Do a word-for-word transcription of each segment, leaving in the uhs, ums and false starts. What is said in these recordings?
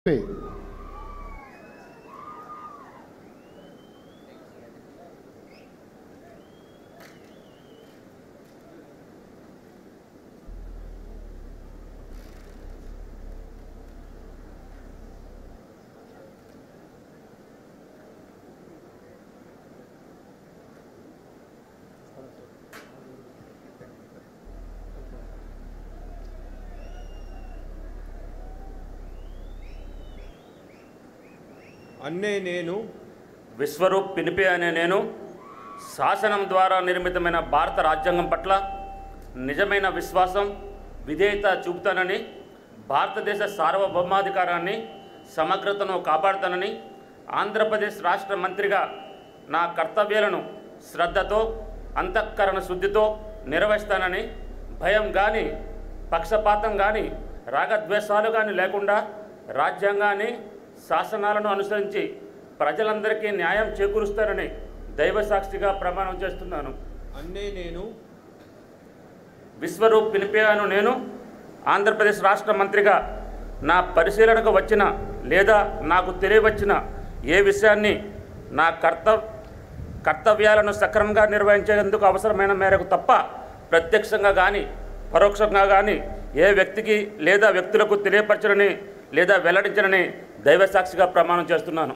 అన్నే నేను విశ్వరూప్ పినిపే అనే నేను శాసనం ద్వారా నిర్మితమైన భారత రాజ్యాంగం పట్ల నిజమైన విశ్వాసం విధేయత చూపుతానని, భారతదేశ సార్వభౌమాధికారాన్ని సమగ్రతను కాపాడుతానని, ఆంధ్రప్రదేశ్ రాష్ట్ర మంత్రిగా నా కర్తవ్యాలను శ్రద్ధతో అంతఃకరణ శుద్ధితో నిర్వహిస్తానని, భయం కానీ పక్షపాతం కానీ రాగద్వేషాలు కానీ లేకుండా రాజ్యాంగాన్ని శాసనాలను అనుసరించి ప్రజలందరికీ న్యాయం చేకూరుస్తానని దైవసాక్షిగా ప్రమాణం చేస్తున్నాను. అన్నే నేను విశ్వరూప్ పినిపే అను నేను ఆంధ్రప్రదేశ్ రాష్ట్ర మంత్రిగా నా పరిశీలనకు వచ్చిన లేదా నాకు తెలియవచ్చిన ఏ విషయాన్ని నా కర్తవ్ కర్తవ్యాలను సక్రమంగా నిర్వహించేందుకు అవసరమైన మేరకు తప్ప ప్రత్యక్షంగా కానీ పరోక్షంగా కానీ ఏ వ్యక్తికి లేదా వ్యక్తులకు తెలియపరచనని లేదా వెల్లడించనని దైవసాక్షిగా ప్రమాణం చేస్తున్నాను.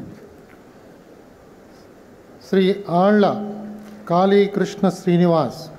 శ్రీ ఆళ్ల కాళీకృష్ణ శ్రీనివాస్.